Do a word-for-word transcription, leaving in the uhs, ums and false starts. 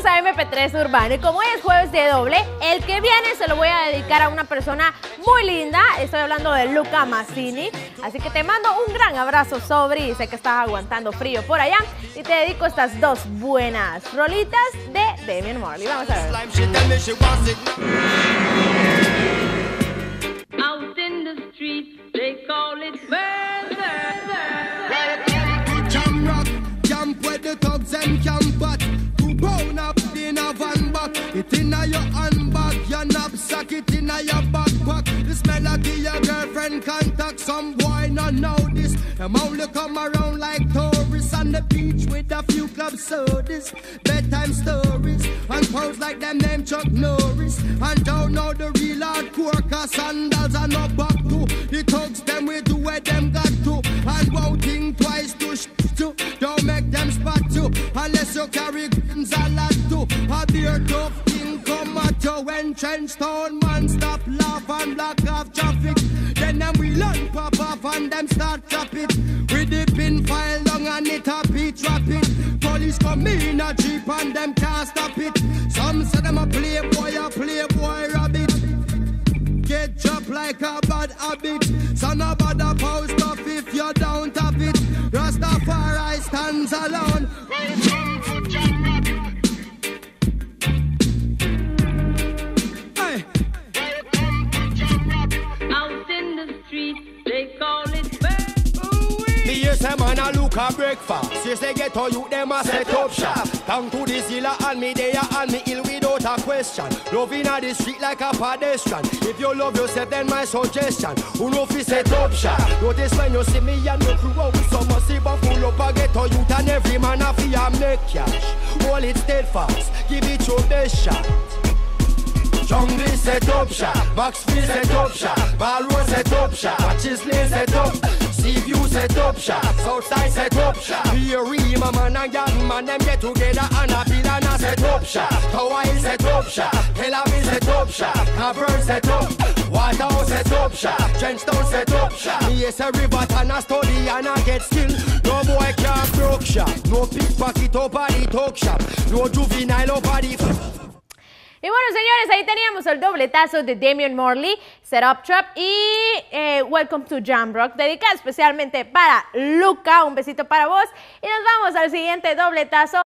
Bienvenidos a M P tres Urbano y como hoy es jueves de doble, el que viene se lo voy a dedicar a una persona muy linda. Estoy hablando de Luca Mazzini, así que te mando un gran abrazo, Sobri. Sé que estás aguantando frío por allá y te dedico estas dos buenas rolitas de Damian Marley. Vamos a ver. Out in the street, they call it murder. Jam rock, jump where the thugs and camp at. Two brown up in a van back. It in a your handbag, your knapsack, it in a your backpack. This melody your girlfriend contact. Some boy not know this. Them only come around like tourists on the beach with a few club sodas, bedtime stories, and pose like them name Chuck Norris. And don't know the real hardcore, cause sandals are not back to. The thugs them we do where them got to. And won't think twice to sh to. Don't make them spot you, unless you carry guns a lot to. A beer tough thing come at you when trench town man stop laugh and block off traffic. Then them we learn pop off and them start trap it. With the pin file long and it a beat rapid. Police come in a jeep and them can't stop it. Some say them a playboy, a playboy rabbit. Get dropped like a bad habit. So no bother post off if you don't have it. Rastafari stands alone. Hey. Out in the street, they call it Me hear say man a look a breakfast. Yes, they get all you them a set up shop. Down to the zilla and me there and me ill without a question. Loving at the street like a pedestrian. If you love yourself, then my suggestion. Who know fi set up shop? Notice when you see me and me crew out with some massive and full up a get all youth and every man a fi a make cash. Hold it steadfast, give it your best shot. Jungle set up shop, Maxfield set up shop, Ballroom set up shop, Chisley set up, Seaview set up shop, Southside set up shop. Here we my man and young man them get together and a bill and a set up shop. Tower Hill set up shop, Tel Aviv set up shop, Cavern set up, Waterhouse set up shop, Trenchtown set up shop. Yes, a river and a study and a get still. No boy can't broke shop, no pickpocket over the talk shop, no juvenile over the. Y bueno, señores, ahí teníamos el dobletazo de Damian Marley, Set Up Trap y eh, Welcome to Jamrock, dedicado especialmente para Luca. Un besito para vos y nos vamos al siguiente dobletazo.